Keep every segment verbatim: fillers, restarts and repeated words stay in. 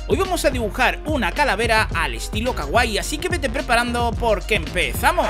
Hoy vamos a dibujar una calavera al estilo kawaii, así que vete preparando porque empezamos.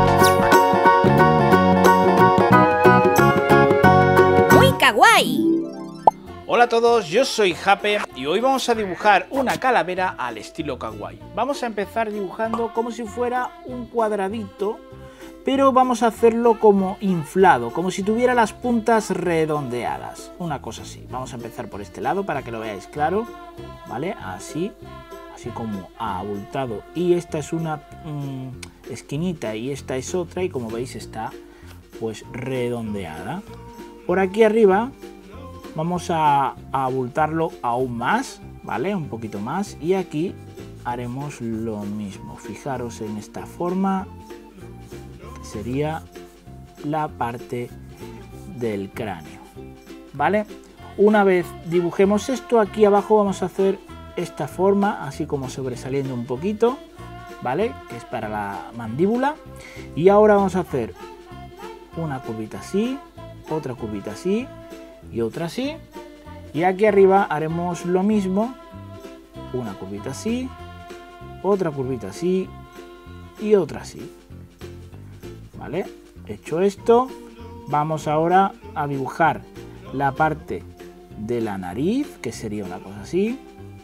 ¡Muy kawaii! Hola a todos, yo soy Jape y hoy vamos a dibujar una calavera al estilo kawaii. Vamos a empezar dibujando como si fuera un cuadradito, pero vamos a hacerlo como inflado, como si tuviera las puntas redondeadas, una cosa así. Vamos a empezar por este lado para que lo veáis claro, ¿vale? Así, así como abultado. Y esta es una mmm, esquinita y esta es otra y como veis está pues redondeada. Por aquí arriba vamos a, a abultarlo aún más, ¿vale? Un poquito más y aquí haremos lo mismo. Fijaros en esta forma. Sería la parte del cráneo, ¿vale? Una vez dibujemos esto, aquí abajo vamos a hacer esta forma, así como sobresaliendo un poquito, ¿vale? Que es para la mandíbula. Y ahora vamos a hacer una curvita así, otra curvita así y otra así. Y aquí arriba haremos lo mismo, una curvita así, otra curvita así y otra así. ¿Vale? Hecho esto, vamos ahora a dibujar la parte de la nariz, que sería una cosa así,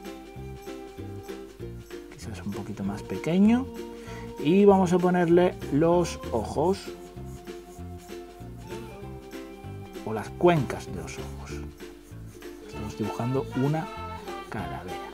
quizás un poquito más pequeño, y vamos a ponerle los ojos o las cuencas de los ojos. Estamos dibujando una calavera,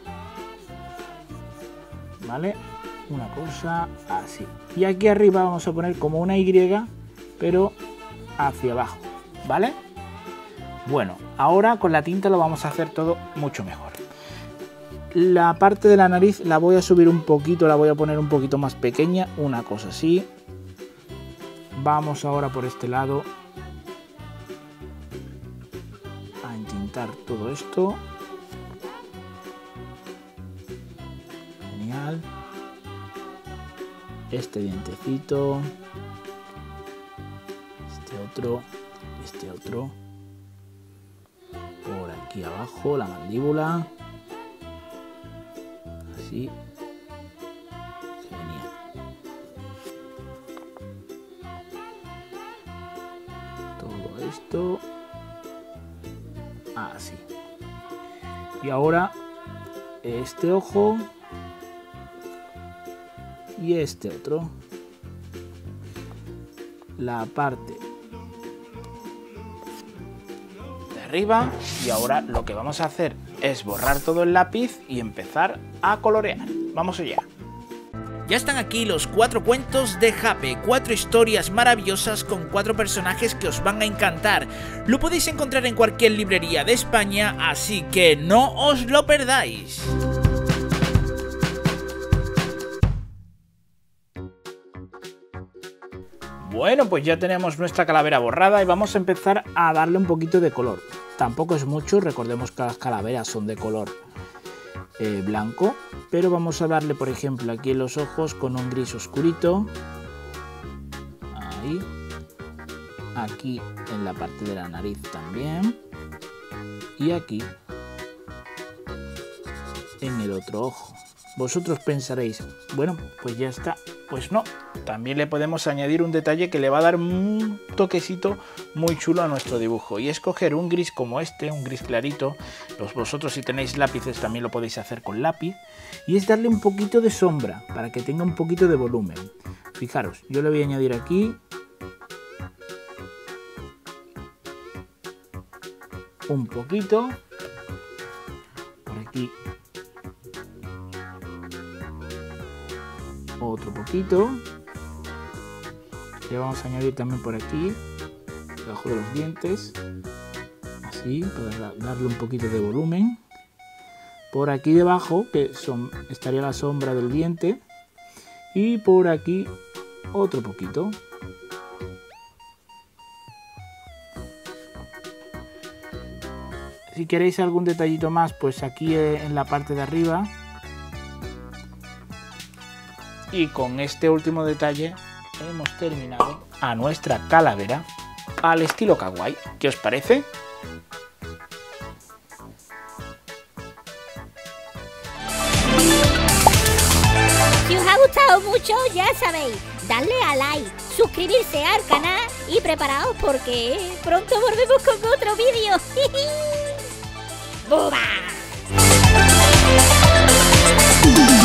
¿vale? Una cosa así. Y aquí arriba vamos a poner como una Y, pero hacia abajo, ¿vale? Bueno, ahora con la tinta lo vamos a hacer todo mucho mejor. La parte de la nariz la voy a subir un poquito, la voy a poner un poquito más pequeña, una cosa así. Vamos ahora por este lado a entintar todo esto. Genial. Este dientecito, este otro, este otro, por aquí abajo la mandíbula, así, genial. Todo esto, así. Y ahora este ojo. Y este otro, la parte de arriba. Y ahora lo que vamos a hacer es borrar todo el lápiz y empezar a colorear. Vamos allá. Ya están aquí los cuatro cuentos de Jape, cuatro historias maravillosas con cuatro personajes que os van a encantar. Lo podéis encontrar en cualquier librería de España, así que no os lo perdáis. Bueno, pues ya tenemos nuestra calavera borrada y vamos a empezar a darle un poquito de color. Tampoco es mucho, recordemos que las calaveras son de color eh, blanco, pero vamos a darle, por ejemplo, aquí en los ojos con un gris oscurito. Ahí. Aquí en la parte de la nariz también. Y aquí en el otro ojo. Vosotros pensaréis, bueno, pues ya está. Pues no, también le podemos añadir un detalle que le va a dar un toquecito muy chulo a nuestro dibujo. Y es coger un gris como este, un gris clarito. Los, vosotros si tenéis lápices también lo podéis hacer con lápiz. Y es darle un poquito de sombra para que tenga un poquito de volumen. Fijaros, yo le voy a añadir aquí un poquito. Por aquí otro poquito. Le vamos a añadir también por aquí, debajo de los dientes, así, para darle un poquito de volumen. Por aquí debajo, que son, estaría la sombra del diente. Y por aquí otro poquito. Si queréis algún detallito más, pues aquí en la parte de arriba. Y con este último detalle hemos terminado a nuestra calavera al estilo kawaii. ¿Qué os parece? gustado mucho, ya sabéis, darle a like, suscribirse al canal y preparaos porque pronto volvemos con otro vídeo. ¡Buba!